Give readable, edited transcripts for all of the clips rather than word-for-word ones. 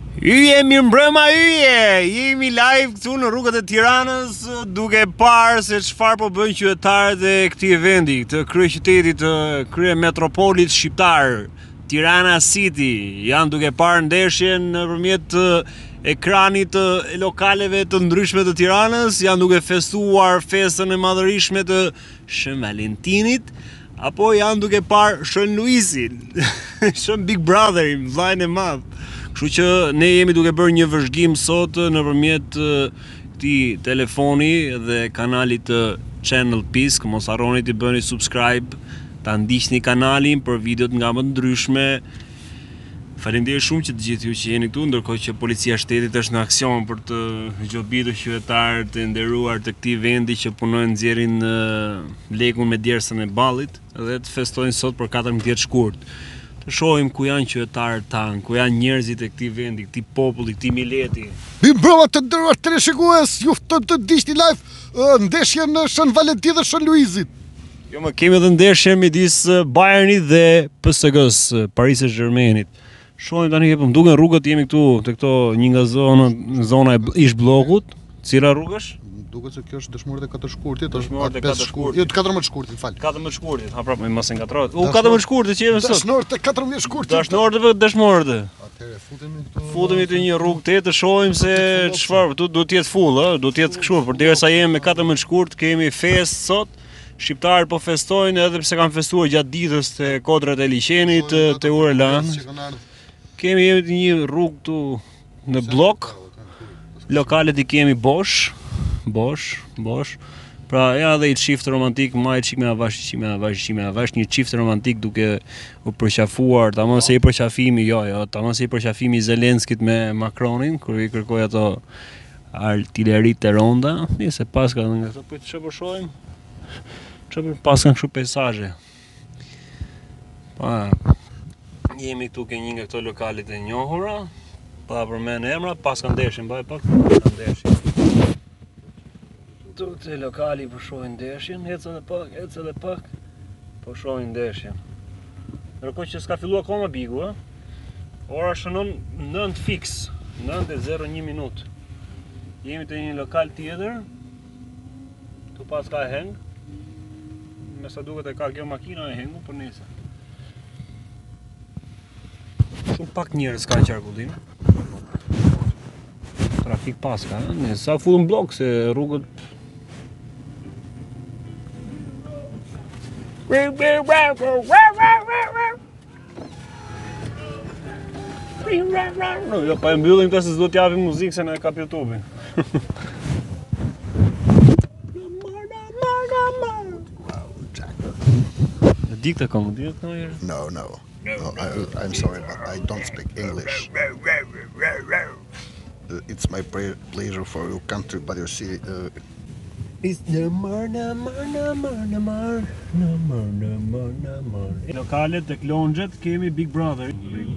Mirë mbrëma yje, jemi live këtu në rrugët e Tiranës duke parë se çfarë po bëjnë qytetarët e këtij vendi, të kryeqytetit, të krye metropolit shqiptar, Tirana City. Janë duke parë ndeshjen nëpërmjet ekranit të lokaleve të ndryshme të Tiranës, janë duke festuar festën e madhërishme të Shën Valentinit, apo janë duke parë Shën Luizin, Shën Big Brotherin, vllajën e madh. Kështu që ne jemi duke bërë një vëzhgim sot nëpërmjet këtij telefoni dhe kanalit të Channel Pisk. Mos harroni të bëni subscribe, ta ndiqni kanalin për videot nga më të ndryshme. Faleminderit shumë që të gjithë ju që jeni këtu, ndërkohë që policia e shtetit është në aksion për të gjobitur qytetarët e nderuar të këtij vendi që punojnë nxjerrin lekun me djersën e ballit dhe të festojnë sot për 14 shkurt. Të shohim ku janë qytetarët tanë, ku janë njerëzit e këtij vendi, këtij populli, këtij mileti. Mbrëma të nderuar teleshikues, ju ftoj të ndiqni live ndeshjen në Shën Valentin dhe Shën Luizit. Jo, më kemi edhe ndeshje midis Bayernit dhe PSG-s, Paris Saint-Germainit. Shohim tani që duken rrugët, jemi këtu te këto një nga zona e ish bllokut. Cila rrugë është? Duket se kjo është dëshmorët e 4 shkurtit, Dëshmorët e 4 shkurtit. Jo, 14 shkurtit, fal. 14 shkurtit. Ha prapë, mos e ngatrohet. 14 shkurtit që jemi sot. Dëshmorët e 14 shkurtit. Dëshmorët. Atëherë futemi këtu. Futemi te një rrugë tjetër të shohim se çfarë, do të jetë full, ë, do të jetë kështu, përderisa jemi me 14 shkurt, kemi fest sot. Shqiptarët po festojnë edhe pse kanë festuar gjatë ditës te kodrat e liçenit, te Urelan. Kemi një rrugë këtu në blok. Lokalet i kemi bosh. Pra ja dhe i çift romantik, maj çik me avash, një çift romantik duke u përqafuar, tamam se i përqafimi, tamam se i përqafimi i Zelenskit me Macronin, kur i kërkoi ato artilleritë të ronda, nëse paska nga këto po çfarë po shohim? Çfarë paska kështu peizazhe. Pa jemi këtu ke një nga këto lokalet e njohura, pa përmend emra, paska ndeshjen, mbaj pak, ndeshjen. Te lokali po shohin ndeshjen, ec edhe pak, po shohin ndeshjen. Ndërkohë që s'ka filluar akoma bigu, ë. Ora shënon 9 fiks, 9:01 minutë. Jemi te një lokal tjetër. Tu pas ka heng. Me sa duket e ka kjo makina e hengu, por nëse. Shumë pak njerëz ka në qarkullim. Trafik pas ka, ë. Sa fullën blok se rrugët jo, pa e mbyllim të se s'do t'japim muzikë se në e kap YouTube-in. Dikta kom, No, I'm sorry, but I don't speak English. It's my pleasure for your country, but you see... Lokalet të klonxhet kemi Big Brother.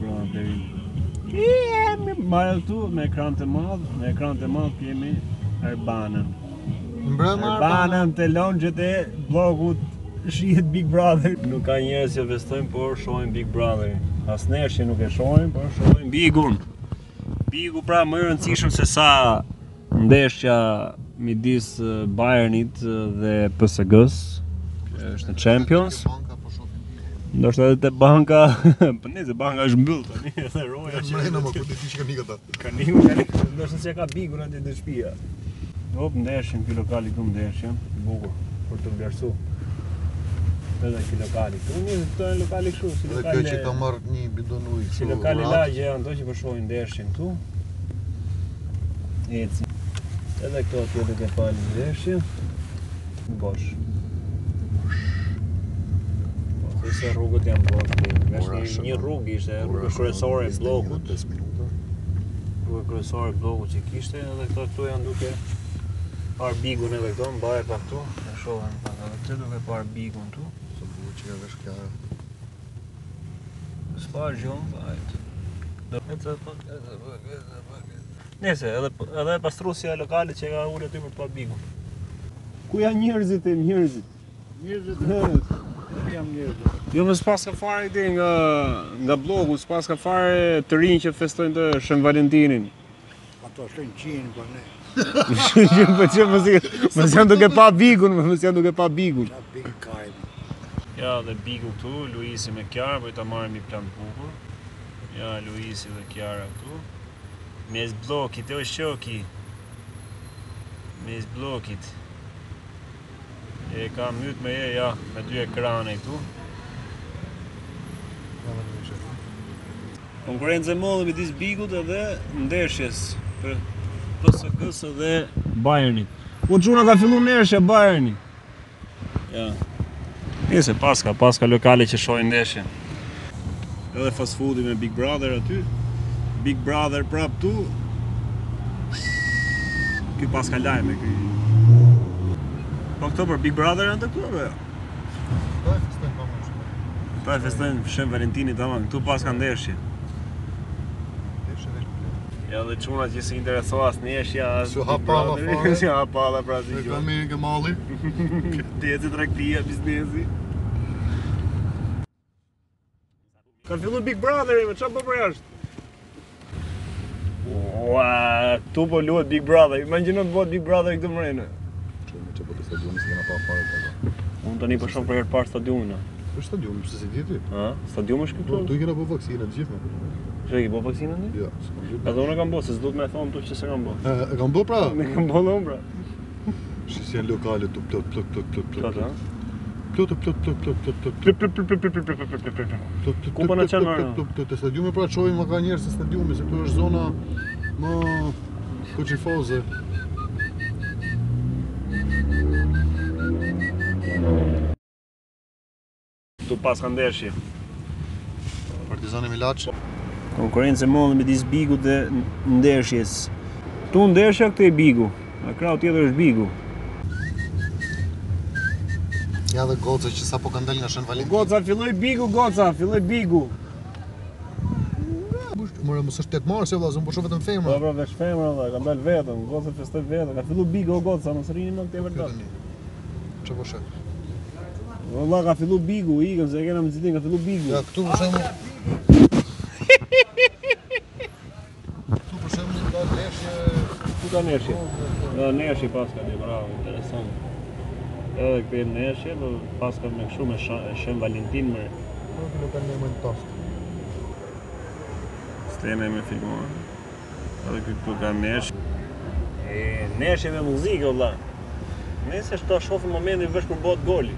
Marrë këtu me ekran të madh, kemi Arbanën. Arbanën të lonxhet e bllokut shihet Big Brother. Nuk ka njerëz që festojnë, por shohin Big Brotherin. Asnjëherë që nuk e shohin, por shohin Bigun. Bigu pra më i rëndësishëm se sa ndeshja midis Bayernit dhe PSG-s, është në Champions. Ndoshta edhe te banka, po nëse banka është mbyll tani, edhe roja që Më po ti që kanë ata. Kanë, ndoshta se ka bigun aty në shtëpia. Hop ndeshën ky lokali këtu ndeshën, bukur për të vlerësuar. Edhe ky lokali. Unë këto janë lokale kështu, si lokale. Kjo që ka marrë një bidon ujë. Si lokale lagje janë ato që po shohin ndeshjen këtu. Eci. Edhe këto atje duke palë ndeshje. Bosh. Se rrugët janë bosh. Një rrugë ishte, rrugë kryesore e bllokut. Rrugë kryesore e bllokut që kishte, edhe këto janë duke parë bigun edhe këto, mbaje pa këtu. E shohin pak edhe këtu duke parë bigun këtu. Sa bukur që ka vesh kjo. S'parë gjë mbajt. Nëse, edhe pastrusja e lokalit që ka ulë aty për të parë bigun. Ku janë njerëzit? Njerëzit. Jam njerëz. Jo, më s'pas ka fare ide nga blogu, s'pas ka fare të rinj që festojnë të Shën Valentinin. Ato shkojnë qinë për ne. Mos janë duke pa bigun, mos janë duke pa bigun. Qa big kajmë. Ja, dhe bigu këtu, Luisi me Kiara, po i ta marrim i plan bukur. Ja, Luisi dhe Kiara këtu. Mes blokit, o shoki. Mes blokit. E ka myt me ja, me 2 ekrane këtu. Konkurrencë e modhe midis Bigut edhe ndeshjes për PSG-s dhe Bayernit. Po çuna ka filluar ndeshja Bayerni. Ja. Nëse paska lokale që shohin ndeshjen. Edhe fast foodi me Big Brother aty. Big Brother prap tu. Ky paska lajme ky. Po këto për Big Brother janë të këtu apo jo? Pa e festojnë Shën Valentinit tamam, këtu pas ka ndeshje. Ja dhe çunat që si interesoas ndeshja as Su hapalla fare. Si hapalla pra si E gjë. ka mirë nga malli. Tezi tregtia, biznesi. Ka fillu Big Brother, me çfarë po për jashtë? Ua, tu po luhet Big Brother, imagjino të bëhet Big Brother këtë mrenë. Që po të stadiumi se kena pa fare të. Unë tani po shoh për herë të parë stadiumin. Për stadium, pse si di ti? Ha? Stadiumi është Po, këtu? tu i kena po vaksinat gjithme. Çe ke po vaksinën ti? Jo, s'kam gjithme. Edhe unë kam bërë, se s'duhet me thonë tu që se kam bërë. E kam bë pra? Ne kam bërë unë pra. Shis janë lokale tu plot. Plot, ha? Plot. Ku po na çan marrë? Te stadiumi pra çojmë më ka njerëz se stadiumi, se këtu është zona më koçifoze. Tu pas ka ndeshje. Partizani Milaç. Konkurrencë e modhe midis Bigut dhe ndeshjes. Tu ndeshja këtë e Bigu. A krau tjetër është Bigu. Ja dhe goca që sapo ka ndal nga Shën Valentin. Goca, filloi Bigu. More mos është 8 mars, vëlla, unë po shoh vetëm femra. Po veç femra valla, ka ndal vetëm, goca festoi vetëm. Ka fillu Bigu o goca, mos rini më këtë vërtet. Ço po shoh? Valla ka fillu Bigu, ikën se e kena mëzitin, ka fillu Bigu. Ja, këtu për shembull. Këtu për shembull ka ndeshje. Ku ka neshje? Ja, neshje pas ka dhe, bravo, interesant. Edhe këtë e neshje, po pas ka me këshu me Shën Valentin më. Nuk kanë më në tost. Stene me filmuar. Edhe këtu ka neshje. E neshje me muzikë, valla. Nëse shto shofën momentin vesh kur bëhet goli.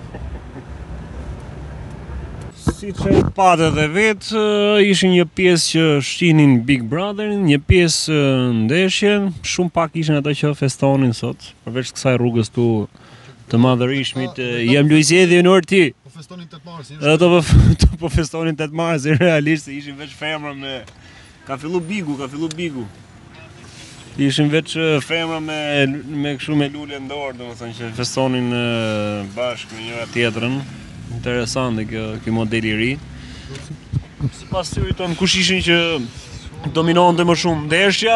Si që patë dhe vetë, ishin një pjesë që shihnin Big Brotherin, një pjesë ndeshje, shumë pak ishin ata që festonin sot, përveç kësaj rrugës tu të madhërishmit, jem Luisi edhe në orë ti. Po festonin 8 mars. Ato po festonin 8 mars, realisht se ishin veç femra me... Ka fillu Bigu. Ishin veç femra me kështu me lule ndorë, domethënë që festonin bashkë me njëra tjetrën. Interesante kjo modeli i ri. Sipas tyre tonë, kush ishin që dominonte më shumë? Ndeshja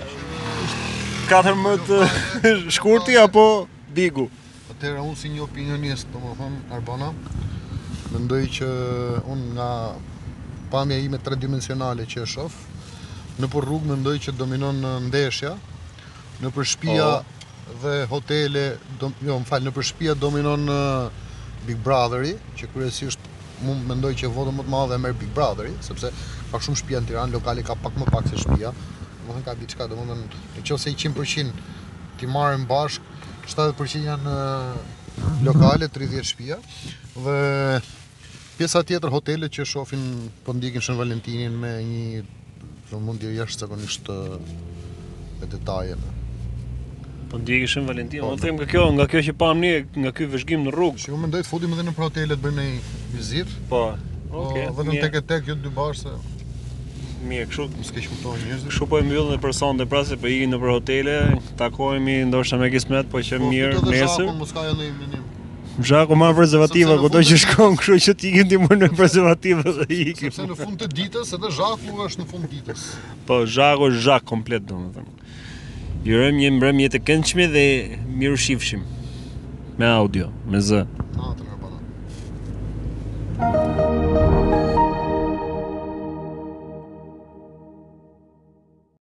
14 shkurti apo Bigu? Atëherë unë si një opinionist, domethënë Arbana, mendoj që unë nga pamja ime tridimensionale që e shoh, nëpër rrugë mendoj që dominon ndeshja, nëpër shtëpia dhe hotele, nëpër shtëpia dominon Big Brotheri, që kryesisht mund mendoj që votën më të madhe e merr Big Brotheri, sepse pak shumë shtëpia në Tiranë, lokali ka pak më pak se shtëpia. Domethënë ka diçka, domethënë nëse 100% ti marrim bashk, 70% janë lokale, 30 shtëpia dhe pjesa tjetër hotele që shohin po ndikin Shën Valentinin me një vëmendje jashtëzakonisht me detaje. Po ndjeki Shën Valentin, unë them nga kjo që pam ne, nga ky vëzhgim në rrugë. Që unë mendoj të futim edhe në hotele të bëjmë një vizitë. Po. Okej. Vetëm tek jo dy bashkë. Mirë, kështu S'ke kuptuar njerëzit. kështu po e mbyllën dhe për sonte pra se po ikin nëpër hotele, takohemi ndoshta me kismet, po që mirë nesër. Mos ka ndonjë minim. Zhaku marr prezervativa kudo që shkon, kështu që ti ikin ti më në prezervativa dhe ikim. Sepse në fund të ditës edhe Zhaku është në fund ditës. Po Zhaku është Zhak komplet domethënë. Jurojmë një mbrëmje të këndshme dhe miru shifshim. Me audio, me zë. Natën.